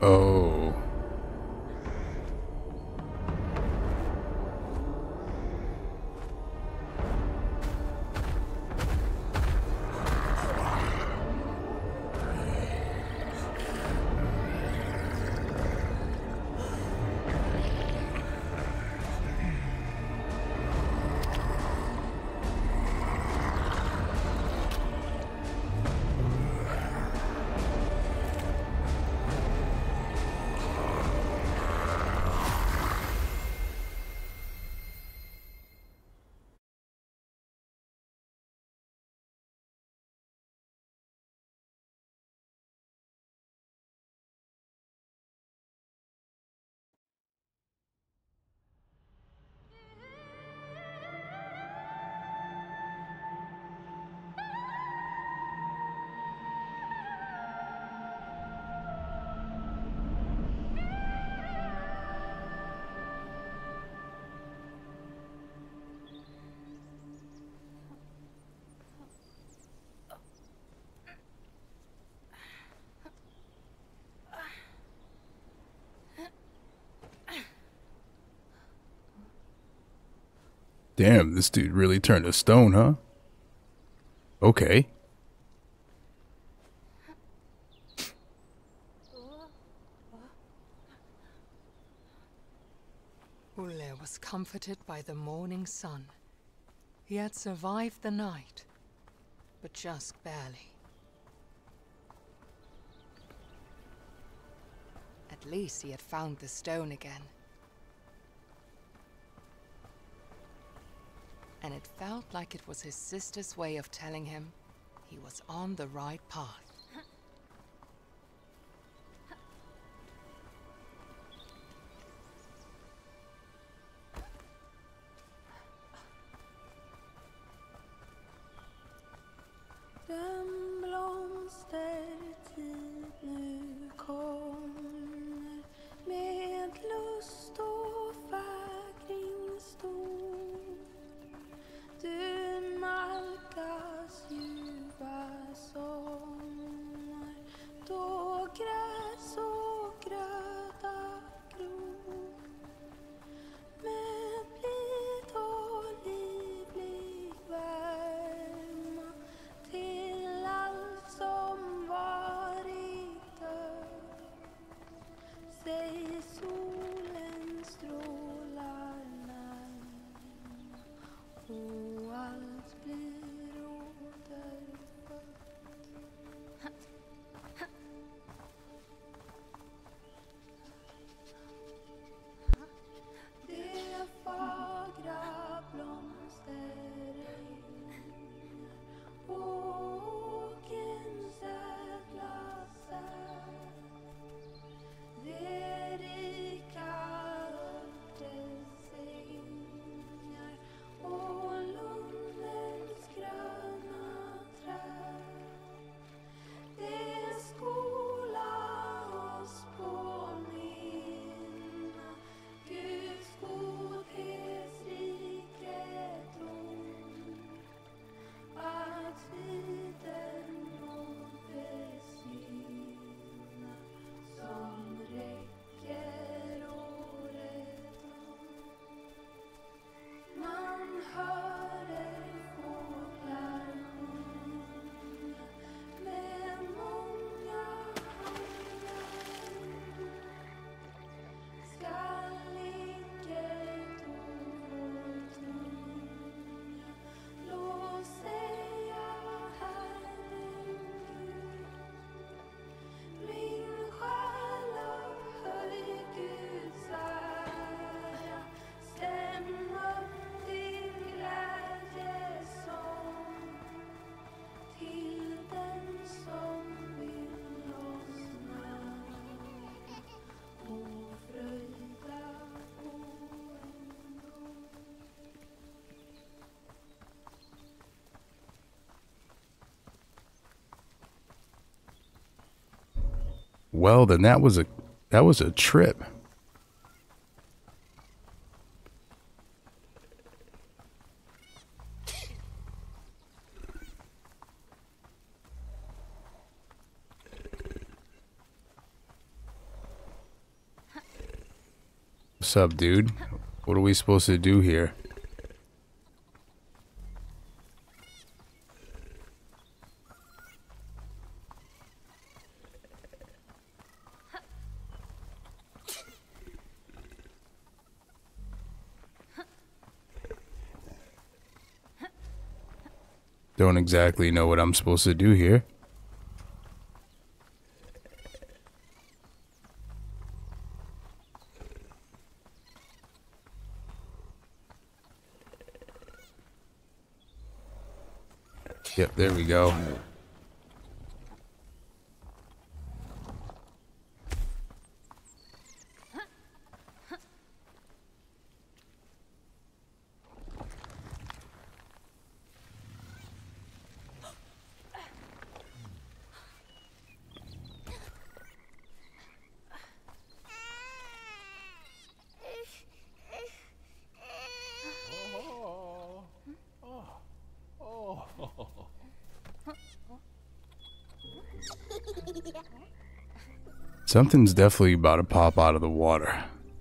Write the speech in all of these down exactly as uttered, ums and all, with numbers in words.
Oh. Damn, this dude really turned to stone, huh? Okay. Ulle was comforted by the morning sun. He had survived the night, but just barely. At least he had found the stone again. And it felt like it was his sister's way of telling him he was on the right path. Den blomstertid nu kommer med lust och fägring stor. Du nalkas ljuva sommar då gräs och gröda gror. Med blid och livlig värma till allt som varit dött. Säg solen strålar närmare och allt blir återfött. Det fagra blomsterängar åkerns ädla säd. Det rika örtens ängar och lundens gröna träd. Det skola oss påminna Guds godhets rikedom. Att tiden nåddes hinna som räcker året om. Man hör fåglar sjunga med många handlar. Skall icke då vår tunga lov säga Herren Gud. Min själ upphöj Guds ära, stäm upp din glädjesång till den som vill oss nära och fröjda på en gång. Well, then that was a that was a trip. Sup, dude? What are we supposed to do here? Don't exactly know what I'm supposed to do here. Yep, there we go. Something's definitely about to pop out of the water.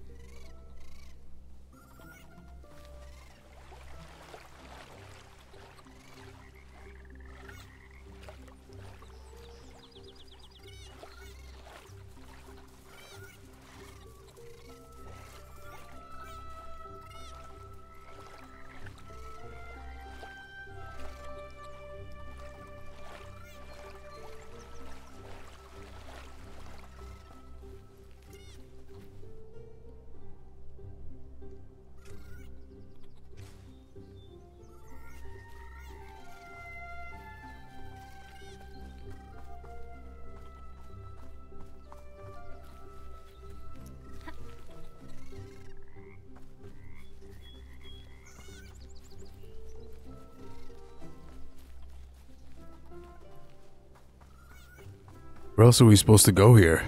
Where else are we supposed to go here?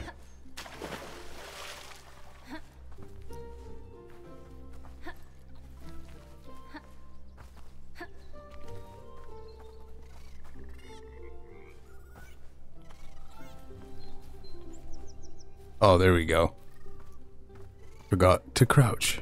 Oh, there we go. Forgot to crouch.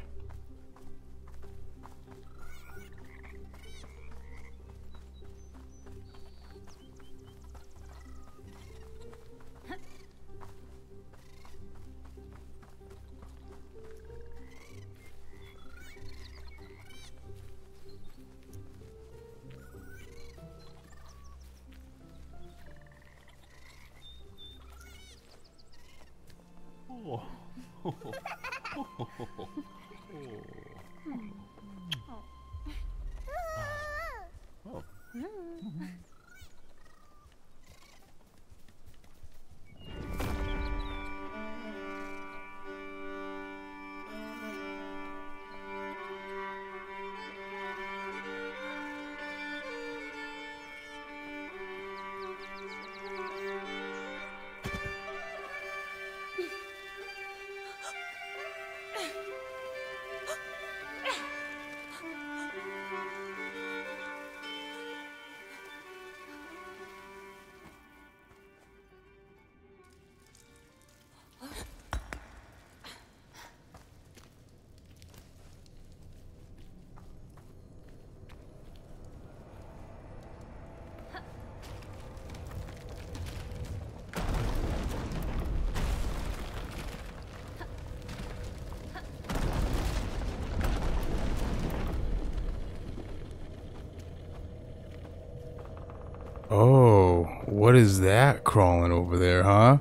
Oh, what is that crawling over there, huh?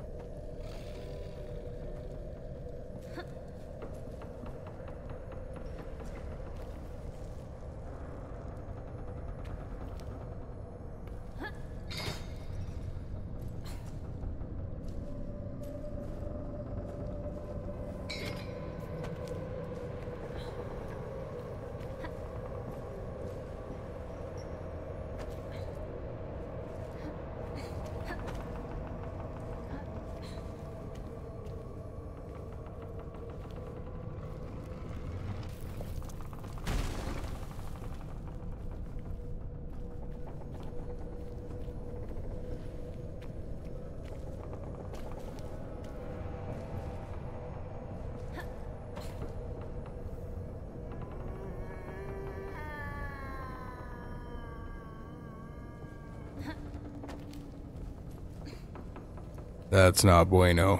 That's not bueno.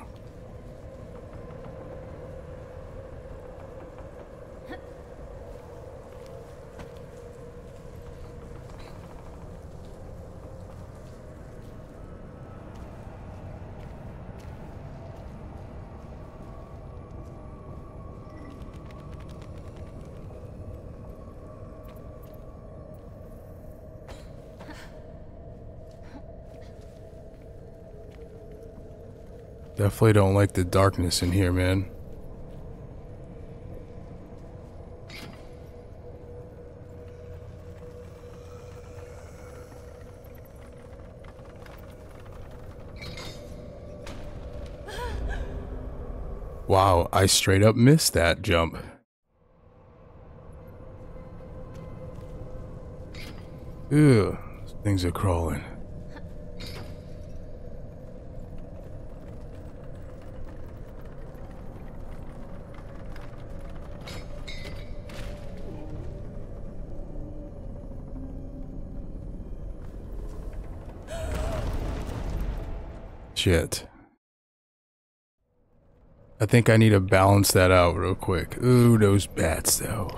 Definitely don't like the darkness in here, man. Wow, I straight up missed that jump. Ew, things are crawling. Shit. I think I need to balance that out real quick. Ooh, those bats though.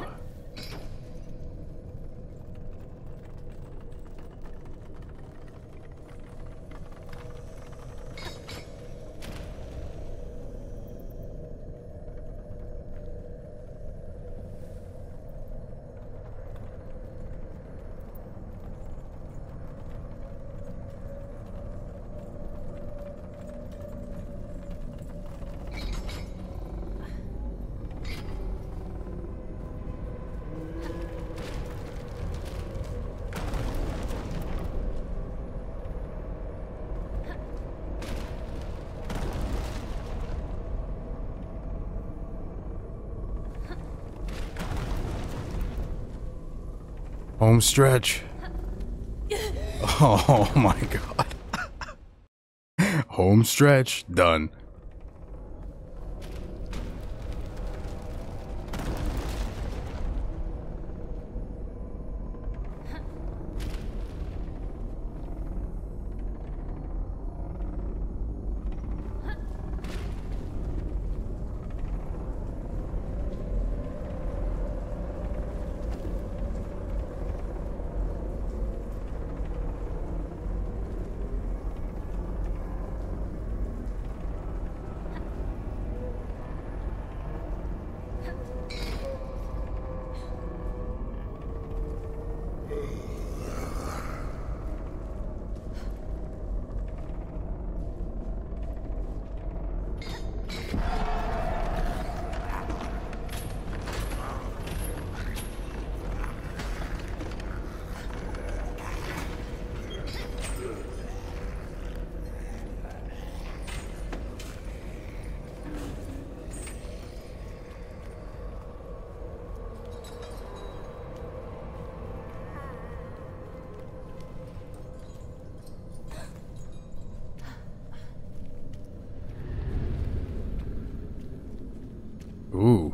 Home stretch. Oh my god. Home stretch. Done. Ooh.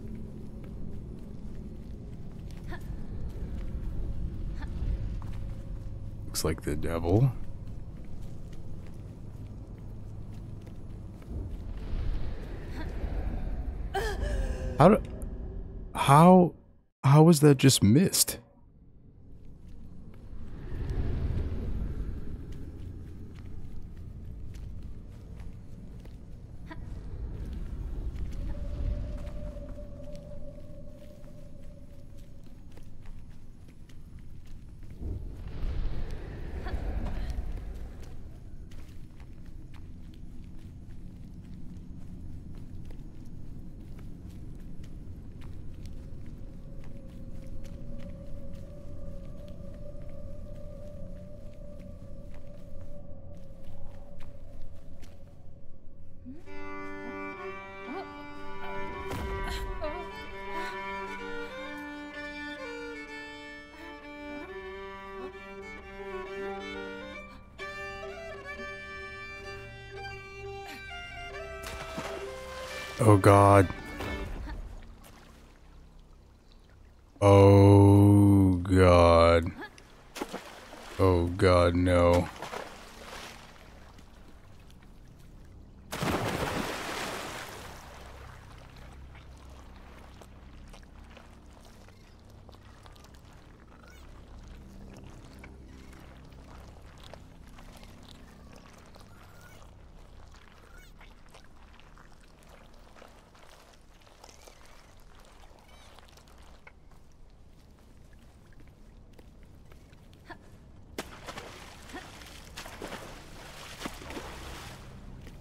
Looks like the devil. How do, how how was that just missed? Oh god. Oh god. Oh god, no.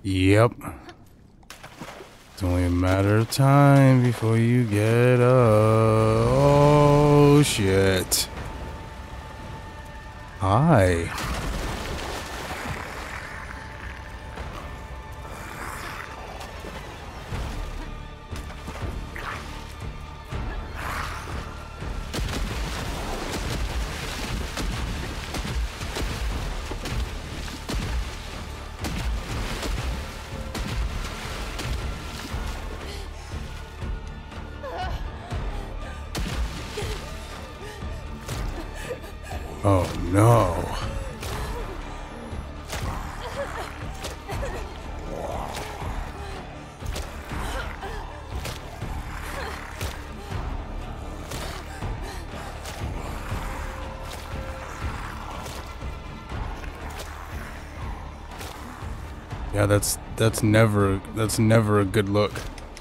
Yep. It's only a matter of time before you get up. Oh, shit. Hi. Oh no. Yeah, that's that's never that's never a good look.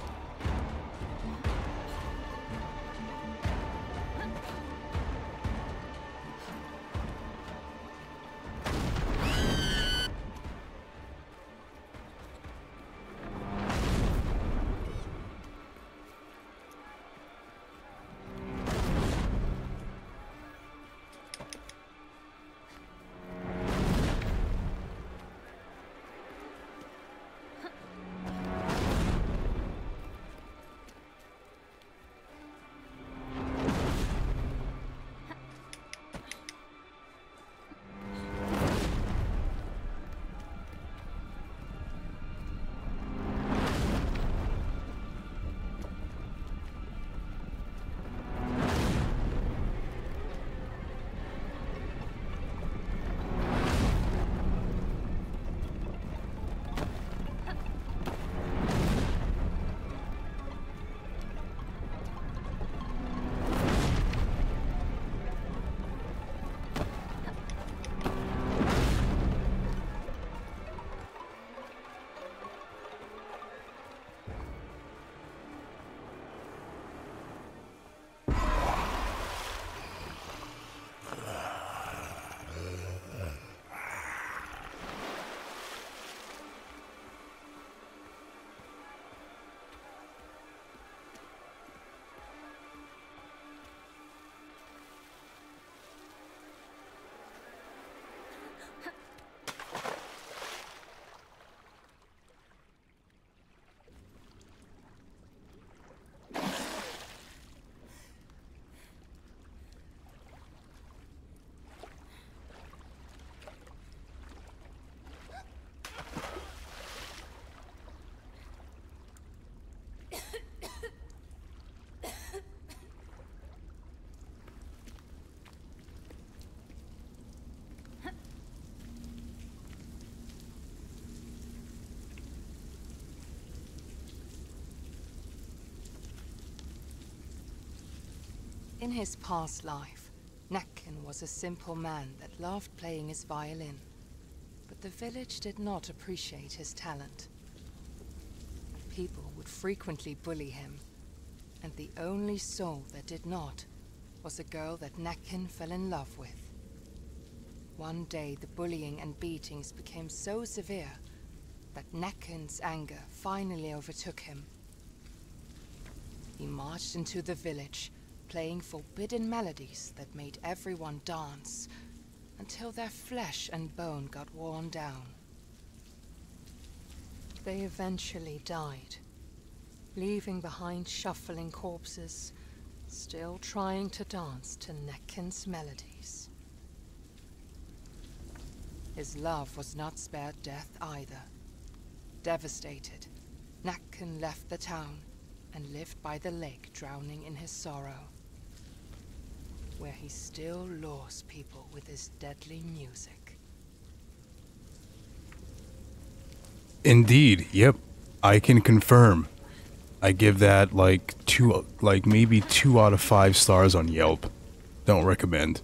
In his past life, Nakken was a simple man that loved playing his violin, but the village did not appreciate his talent. People would frequently bully him, and the only soul that did not was a girl that Nakken fell in love with. One day the bullying and beatings became so severe that Nakken's anger finally overtook him. He marched into the village, playing forbidden melodies that made everyone dance until their flesh and bone got worn down. They eventually died, leaving behind shuffling corpses, still trying to dance to Nakken's melodies. His love was not spared death either. Devastated, Nakken left the town and lived by the lake, drowning in his sorrow, where he still lures people with his deadly music. Indeed, yep. I can confirm. I give that like two, like maybe two out of five stars on Yelp. Don't recommend.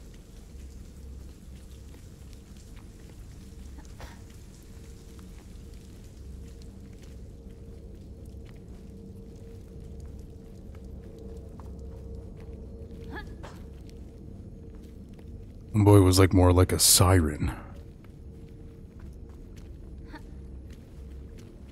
Boy was like more like a siren.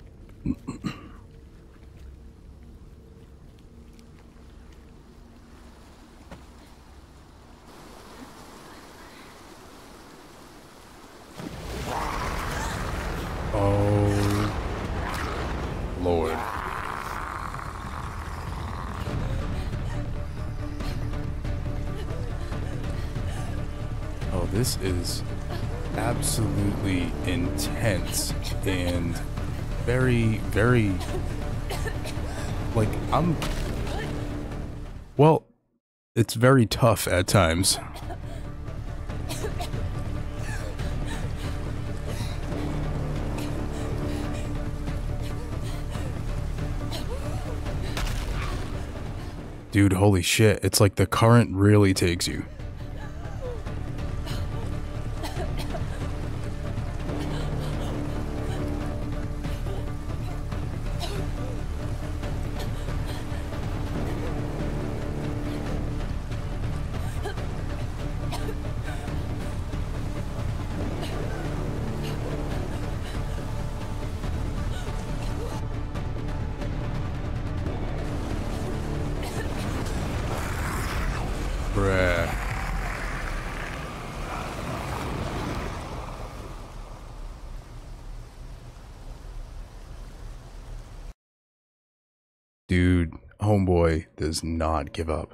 this is absolutely intense and very, very, like, I'm, well, it's very tough at times. Dude, holy shit, it's like the current really takes you. Bruh. Dude, homeboy does not give up.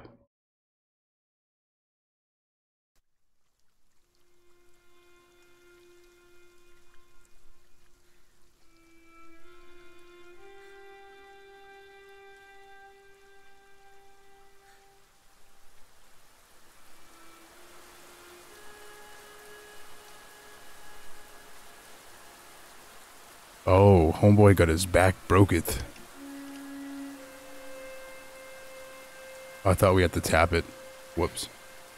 Oh, homeboy got his back broketh. I thought we had to tap it. Whoops.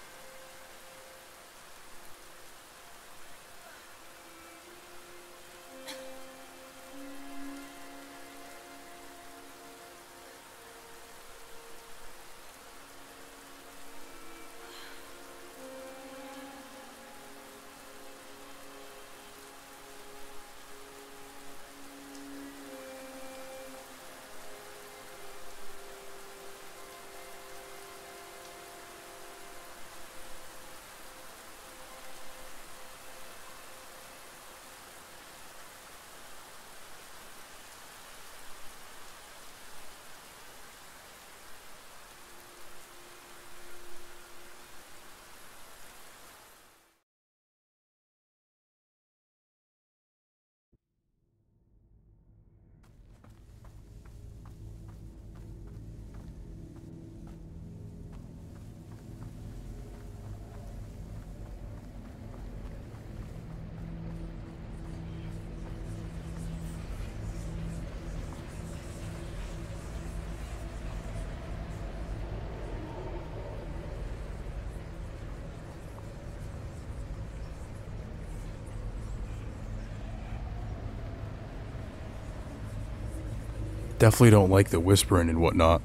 Definitely don't like the whispering and whatnot.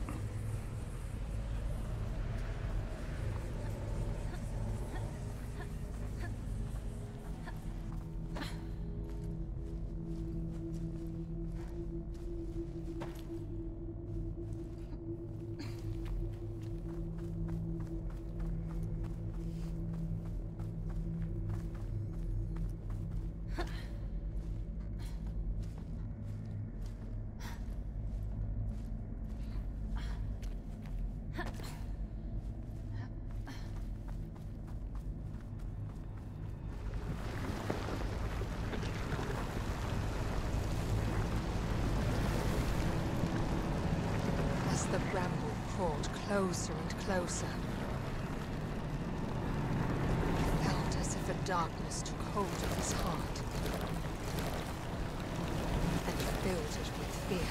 The bramble crawled closer and closer. He felt as if a darkness took hold of his heart and filled it with fear.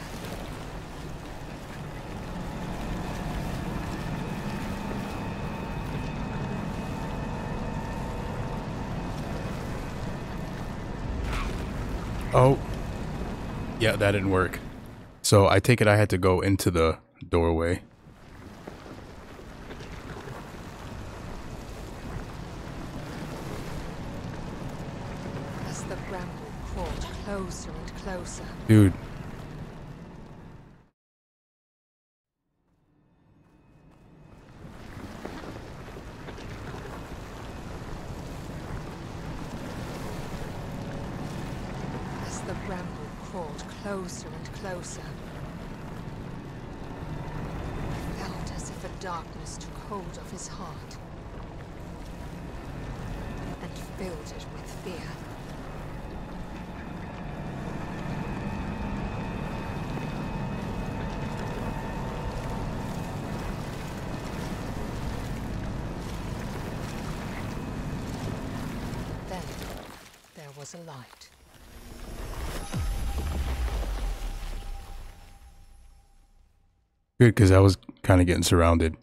Oh. Yeah, that didn't work. So I take it I had to go into the doorway. As the bramble crawled closer and closer. Dude. As the bramble crawled closer and closer. He felt as if a darkness took hold of his heart and filled it with fear. Then there was a light. Good, because I was kind of getting surrounded.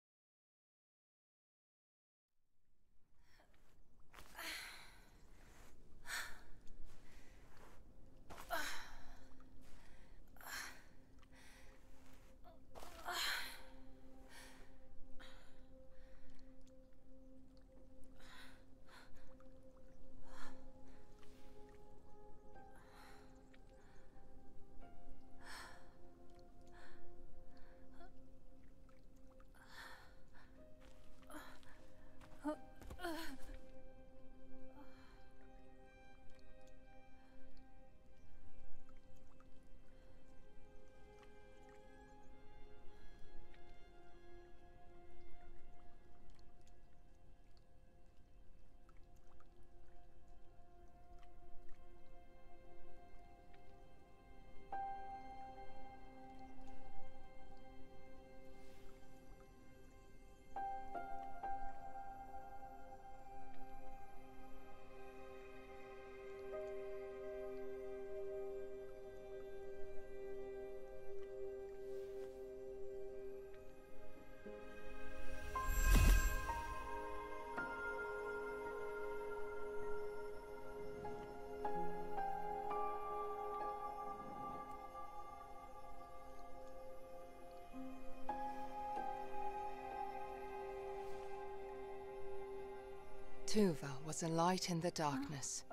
Tuva was a light in the darkness.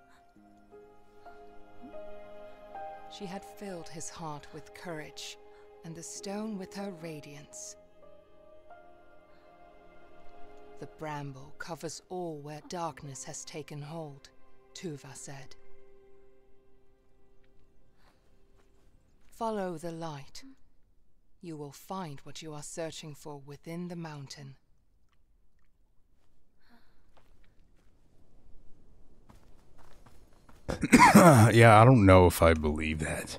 She had filled his heart with courage, and the stone with her radiance. The bramble covers all where darkness has taken hold, Tuva said. Follow the light. You will find what you are searching for within the mountain. Yeah, I don't know if I believe that.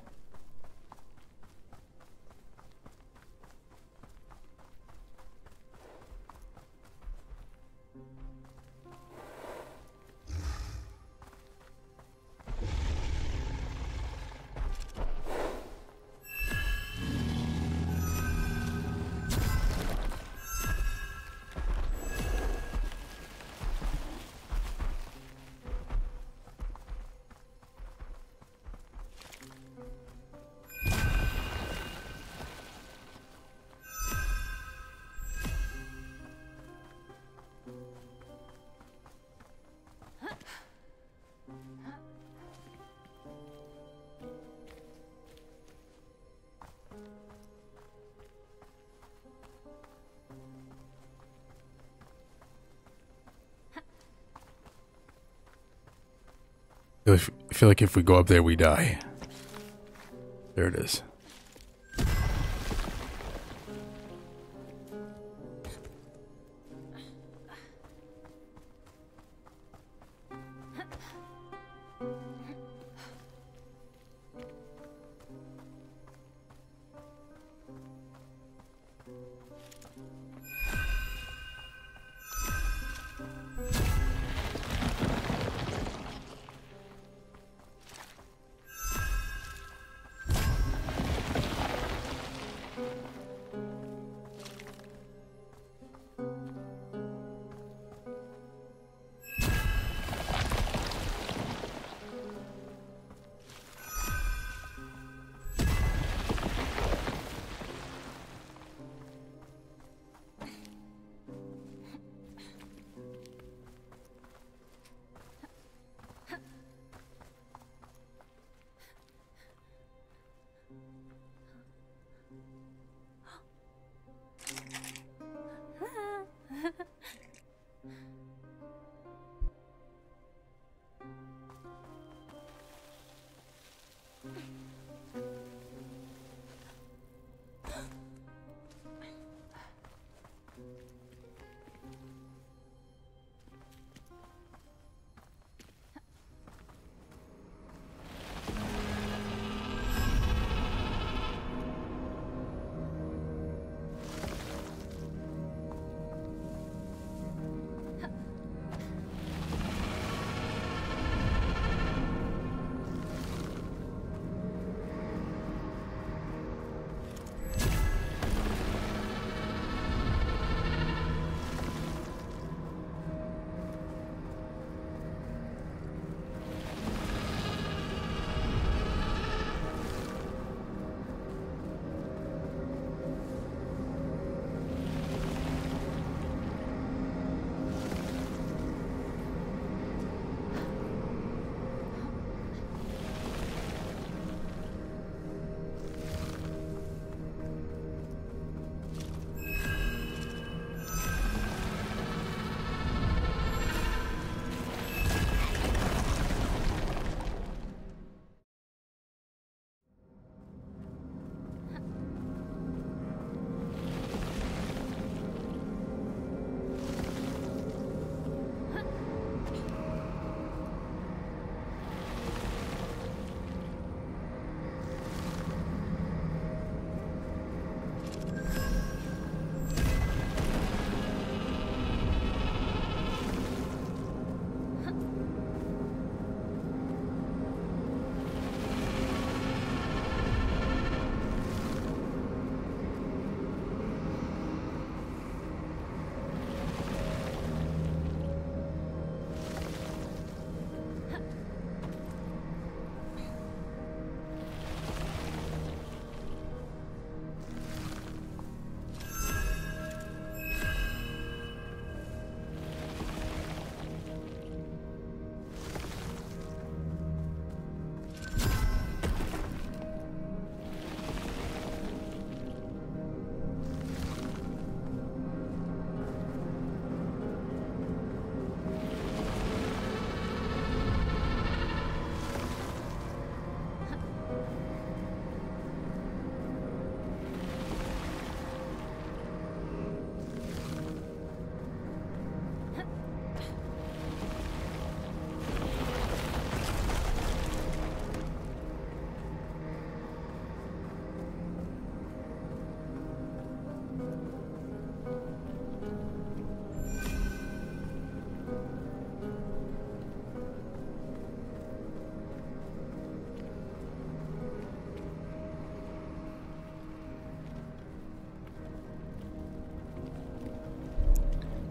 I feel like if we go up there, we die. There it is.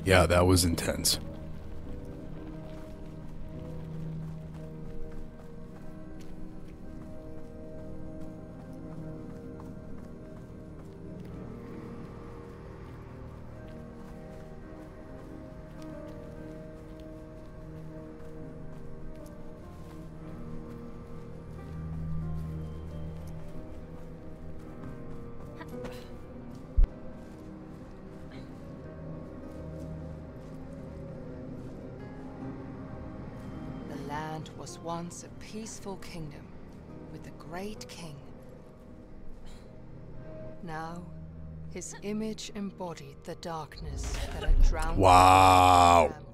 Yeah, that was intense. The land was once a peaceful kingdom with a great king. Now, his image embodied the darkness that had drowned the Wow. Bramble.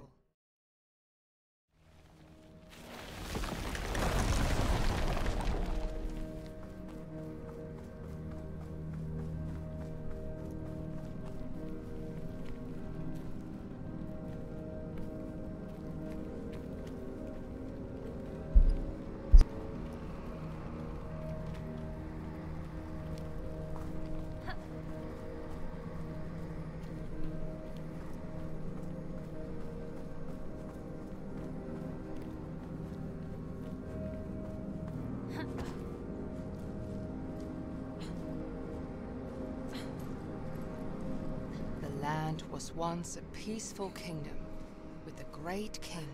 The land was once a peaceful kingdom with a great king.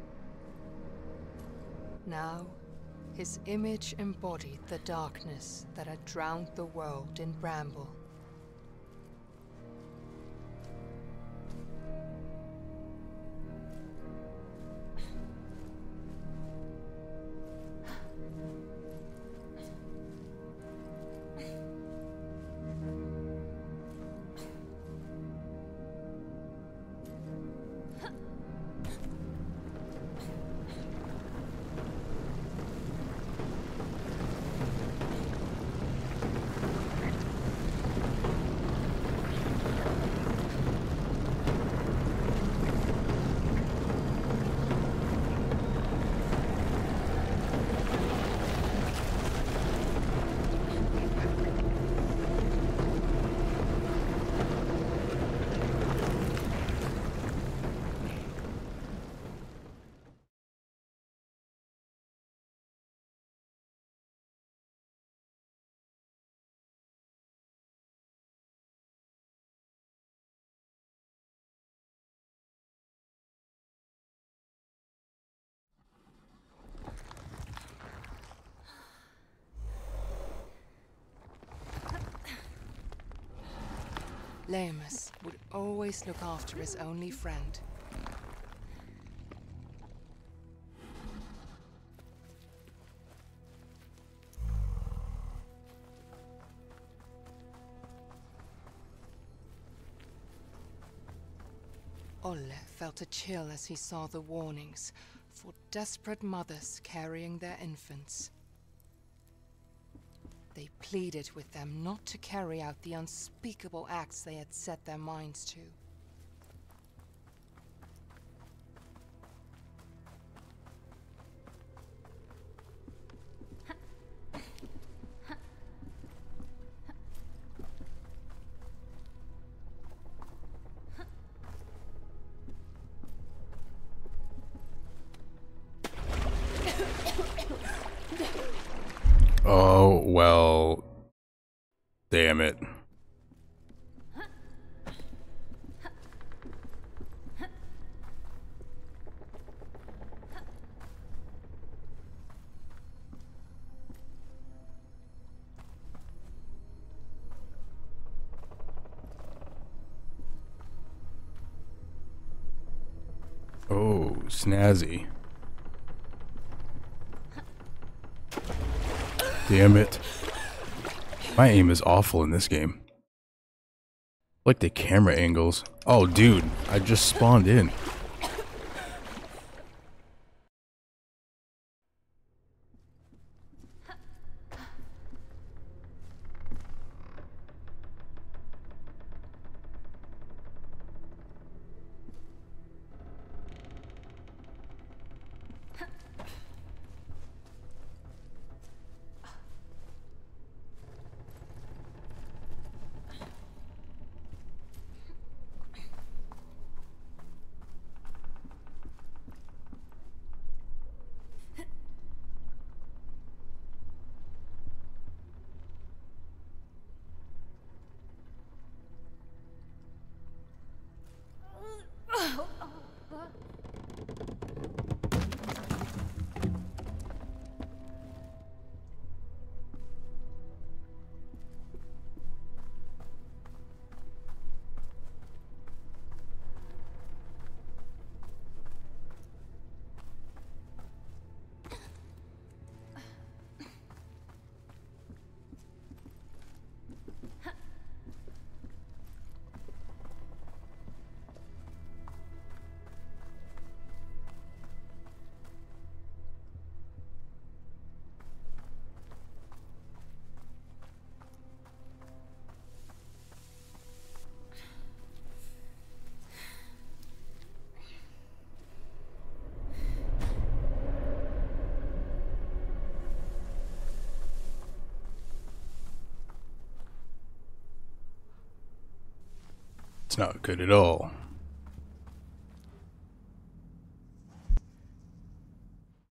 Now, his image embodied the darkness that had drowned the world in Bramble. Lemus would always look after his only friend. Olle felt a chill as he saw the warnings for desperate mothers carrying their infants. They pleaded with them not to carry out the unspeakable acts they had set their minds to. Oh, well. Damn it. Oh, snazzy. Damn it. My aim is awful in this game. Like the camera angles. Oh, dude, I just spawned in. It's not good at all.